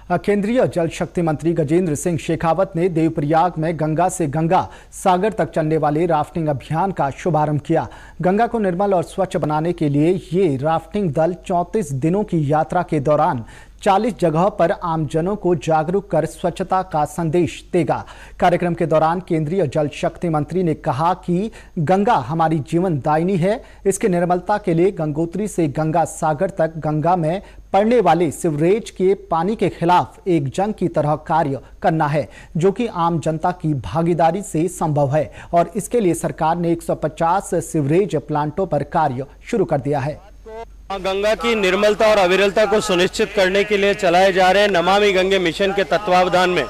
केंद्रीय जल शक्ति मंत्री गजेंद्र सिंह शेखावत ने देवप्रयाग में गंगा से गंगा सागर तक चलने वाले राफ्टिंग अभियान का शुभारंभ किया। गंगा को निर्मल और स्वच्छ बनाने के लिए ये राफ्टिंग दल 34 दिनों की यात्रा के दौरान 40 जगहों पर आमजनों को जागरूक कर स्वच्छता का संदेश देगा। कार्यक्रम के दौरान केंद्रीय जल शक्ति मंत्री ने कहा कि गंगा हमारी जीवन दायिनी है। इसकी निर्मलता के लिए गंगोत्री से गंगा सागर तक गंगा में पड़ने वाले सीवरेज के पानी के खिलाफ एक जंग की तरह कार्य करना है, जो कि आम जनता की भागीदारी से संभव है और इसके लिए सरकार ने 150 सीवरेज प्लांटों पर कार्य शुरू कर दिया है। गंगा की निर्मलता और अविरलता को सुनिश्चित करने के लिए चलाए जा रहे नमामि गंगे मिशन के तत्वावधान में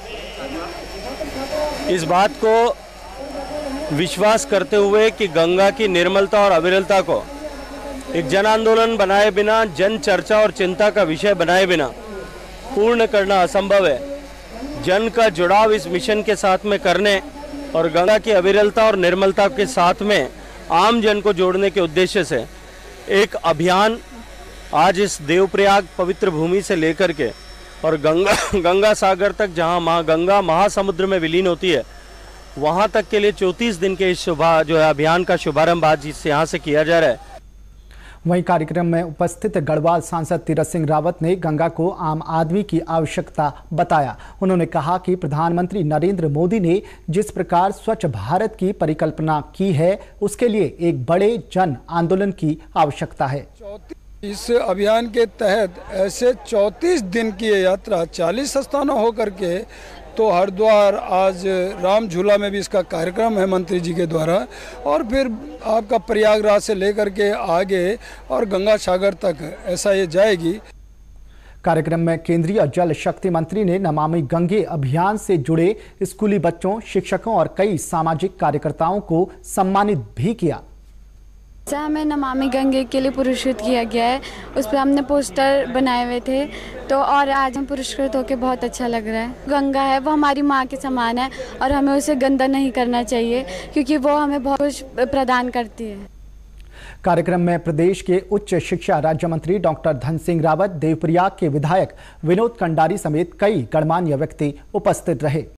इस बात को विश्वास करते हुए कि गंगा की निर्मलता और अविरलता को एक जन आंदोलन बनाए बिना, जन चर्चा और चिंता का विषय बनाए बिना पूर्ण करना असंभव है। जन का जुड़ाव इस मिशन के साथ में करने और गंगा की अविरलता और निर्मलता के साथ में आम जन को जोड़ने के उद्देश्य से एक अभियान आज इस देवप्रयाग पवित्र भूमि से लेकर के और गंगा सागर तक, जहां गंगा महासमुद्र में विलीन होती है, वहां तक के लिए 34 दिन के इस अभियान का शुभारंभ आज यहाँ से किया जा रहा है। वहीं कार्यक्रम में उपस्थित गढ़वाल सांसद तीरथ सिंह रावत ने गंगा को आम आदमी की आवश्यकता बताया। उन्होंने कहा कि प्रधानमंत्री नरेंद्र मोदी ने जिस प्रकार स्वच्छ भारत की परिकल्पना की है, उसके लिए एक बड़े जन आंदोलन की आवश्यकता है। इस अभियान के तहत ऐसे 34 दिन की यात्रा 40 स्थानों होकर के, तो हरिद्वार, आज राम झूला में भी इसका कार्यक्रम है मंत्री जी के द्वारा, और फिर आपका प्रयागराज से लेकर के आगे और गंगा सागर तक ऐसा ये जाएगी। कार्यक्रम में केंद्रीय जल शक्ति मंत्री ने नमामि गंगे अभियान से जुड़े स्कूली बच्चों, शिक्षकों और कई सामाजिक कार्यकर्ताओं को सम्मानित भी किया। हमें नमामि गंगे के लिए पुरस्कृत किया गया है, उस पर हमने पोस्टर बनाए हुए थे, तो और आज हम पुरस्कृत होकर बहुत अच्छा लग रहा है। गंगा है वो हमारी माँ के समान है और हमें उसे गंदा नहीं करना चाहिए, क्योंकि वो हमें बहुत कुछ प्रदान करती है। कार्यक्रम में प्रदेश के उच्च शिक्षा राज्य मंत्री डॉक्टर धन सिंह रावत, देवप्रयाग के विधायक विनोद कंडारी समेत कई गणमान्य व्यक्ति उपस्थित रहे।